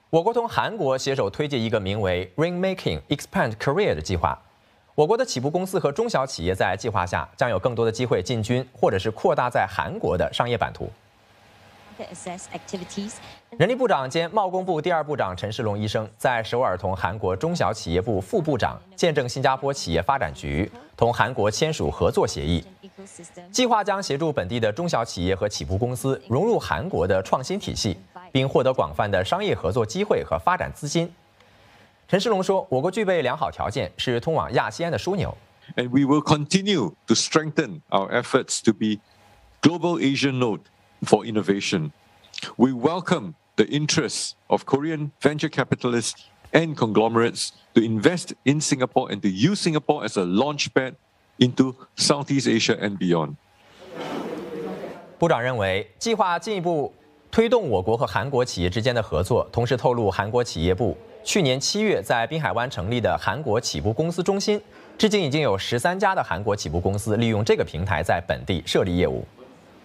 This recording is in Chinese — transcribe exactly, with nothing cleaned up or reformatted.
我国同韩国携手推进一个名为 Rainmaking Expand Korea 的计划。我国的起步公司和中小企业在计划下将有更多的机会进军或者是扩大在韩国的商业版图。人力部长兼贸工部第二部长陈世龙医生在首尔同韩国中小企业部副部长见证新加坡企业发展局同韩国签署合作协议，计划将协助本地的中小企业和起步公司融入韩国的创新体系，并获得广泛的商业合作机会和发展资金。陈世龙说，我国具备良好条件，是通往亚细安的枢纽。 And we will continue to strengthen our efforts to be global Asian node for innovation. We welcome the interests of Korean venture capitalists and conglomerates to invest in Singapore and to use Singapore as a launchpad into Southeast Asia and beyond. 部长认为，计划进一步推动我国和韩国企业之间的合作，同时透露韩国企业部去年七月在滨海湾成立的韩国起步公司中心，至今已经有十三家的韩国起步公司利用这个平台在本地设立业务。